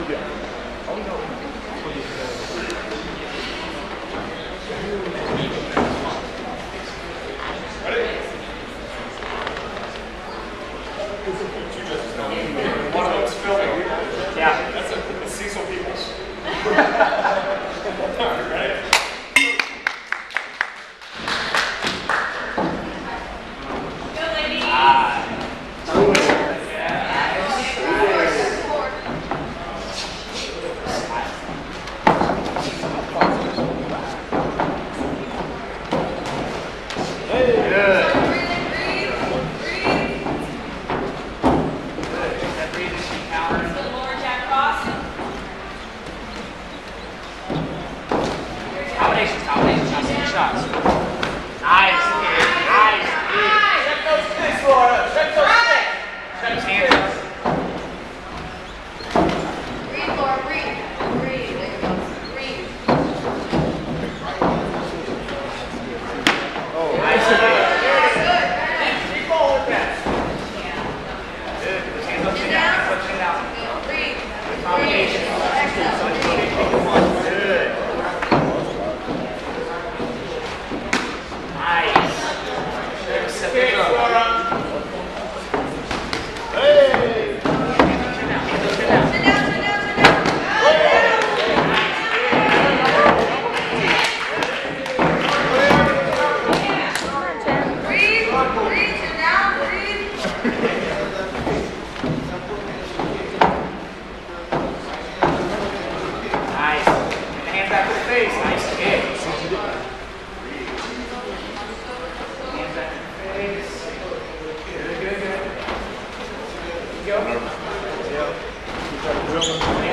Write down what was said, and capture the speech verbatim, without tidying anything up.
One of those filming. Yeah. That's a, a Cecil Peoples. All right, ready? Go, ladies. Ah. Combinations, combinations, shots, shots. Nice, kid. Nice, kid. Check those sticks, Laura. Check those sticks. Check those hands up. Breathe, Laura, breathe. Breathe. There you go. Breathe. Oh, nice, kid. Good, good. Keep going with that. Good. Put your hands up, chin down. Hands up, chin down. Breathe. Combination. Exhale. Good. Nice. Set this up. Hey! Chin down, hands up, chin down. Sit down, sit down, sit down. Breathe, breathe, sit down, breathe. Nice. Get the hands back to the face. Nice kick. Hands back to the face. Good, good, good. Keep going. Yeah.